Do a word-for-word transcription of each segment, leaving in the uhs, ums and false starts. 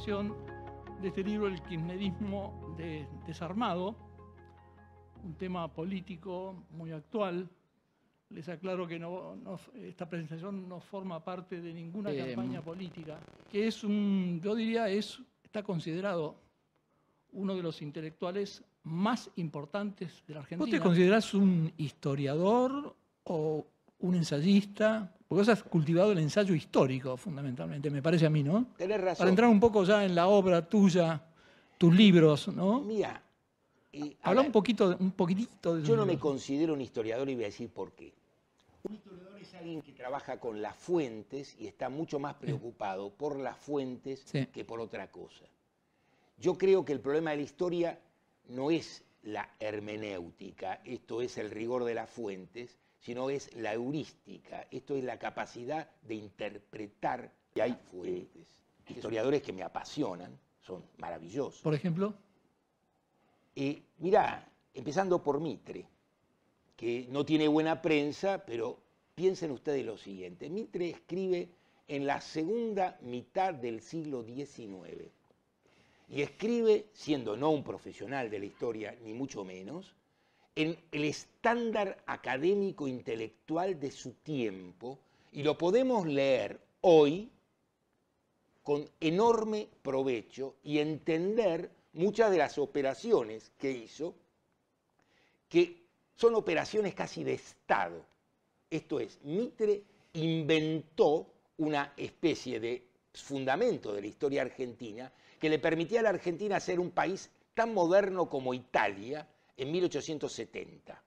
presentación de este libro, El kirchnerismo de, desarmado, un tema político muy actual. Les aclaro que no, no, esta presentación no forma parte de ninguna eh, campaña política, que es un, yo diría, es, está considerado uno de los intelectuales más importantes de la Argentina. ¿Vos te considerás un historiador o un ensayista? Porque vos has cultivado el ensayo histórico, fundamentalmente, me parece a mí, ¿no? Tenés razón. Para entrar un poco ya en la obra tuya, tus libros, ¿no? Mira, eh, habla un poquito, un poquitito de Yo no libros. me considero un historiador y voy a decir por qué. Un historiador es alguien que trabaja con las fuentes y está mucho más preocupado sí. por las fuentes sí. que por otra cosa. Yo creo que el problema de la historia no es la hermenéutica, esto es el rigor de las fuentes, sino es la heurística, esto es la capacidad de interpretar que hay fuentes. Historiadores que me apasionan, son maravillosos. ¿Por ejemplo? Eh, mirá, empezando por Mitre, que no tiene buena prensa, pero piensen ustedes lo siguiente. Mitre escribe en la segunda mitad del siglo diecinueve y escribe, siendo no un profesional de la historia, ni mucho menos, en el estándar académico intelectual de su tiempo, y lo podemos leer hoy con enorme provecho y entender muchas de las operaciones que hizo, que son operaciones casi de Estado. Esto es, Mitre inventó una especie de fundamento de la historia argentina que le permitía a la Argentina ser un país tan moderno como Italia en mil ochocientos setenta.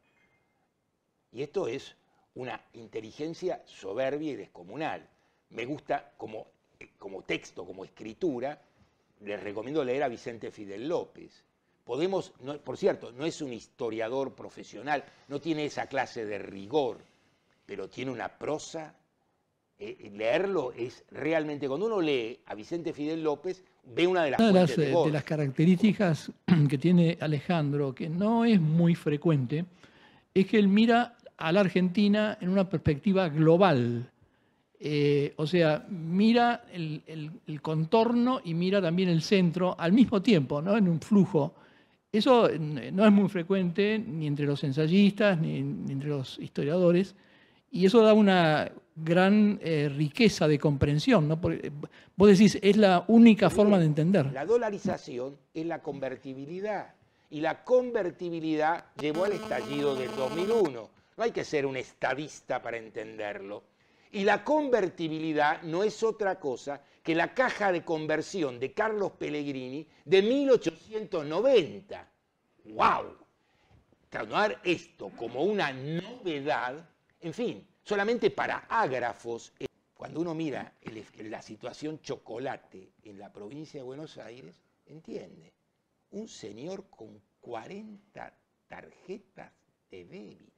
Y esto es una inteligencia soberbia y descomunal. Me gusta como, como texto, como escritura, les recomiendo leer a Vicente Fidel López. Podemos, no, por cierto, no es un historiador profesional, no tiene esa clase de rigor, pero tiene una prosa. Eh, leerlo es realmente, cuando uno lee a Vicente Fidel López, ve una de las una de fuentes las, de, de las características que tiene Alejandro, que no es muy frecuente, es que él mira a la Argentina en una perspectiva global. Eh, o sea, mira el, el, el contorno y mira también el centro al mismo tiempo, ¿no? En un flujo. Eso no es muy frecuente ni entre los ensayistas ni, ni entre los historiadores, y eso da una gran eh, riqueza de comprensión, ¿no? Porque vos decís, es la única Bien, forma de entender. La dolarización es la convertibilidad, y la convertibilidad llevó al estallido del dos mil uno. No hay que ser un estadista para entenderlo. Y la convertibilidad no es otra cosa que la caja de conversión de Carlos Pellegrini de mil ochocientos noventa. ¡Wow! Tomar esto como una novedad, en fin, solamente para ágrafos. Cuando uno mira el, la situación chocolate en la provincia de Buenos Aires, entiende, un señor con cuarenta tarjetas de débito.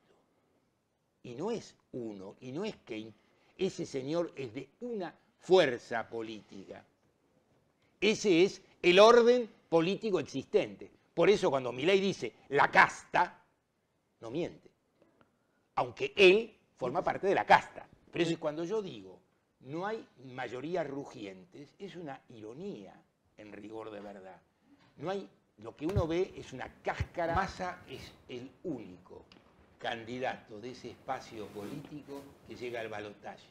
Y no es uno, y no es que ese señor es de una fuerza política. Ese es el orden político existente. Por eso cuando Milei dice la casta, no miente. Aunque él forma parte de la casta. Pero eso es cuando yo digo, no hay mayorías rugientes, es una ironía en rigor de verdad. No hay, lo que uno ve es una cáscara. Massa es el único candidato de ese espacio político que llega al balotaje.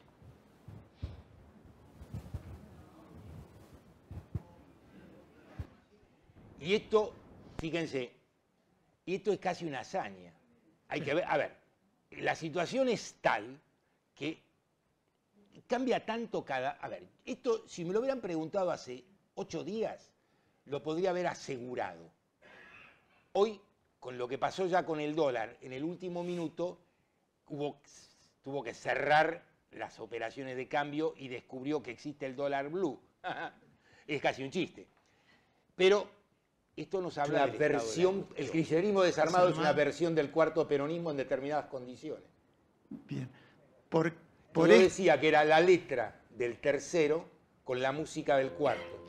Y esto, fíjense, esto es casi una hazaña. Hay que ver, a ver, la situación es tal que cambia tanto cada... A ver, esto, si me lo hubieran preguntado hace ocho días, lo podría haber asegurado. Hoy, con lo que pasó ya con el dólar en el último minuto, hubo, tuvo que cerrar las operaciones de cambio y descubrió que existe el dólar blue. Es casi un chiste. Pero esto nos habla de la versión, el kirchnerismo desarmado es una versión del cuarto peronismo en determinadas condiciones. Bien. Por, por Yo decía que era la letra del tercero con la música del cuarto.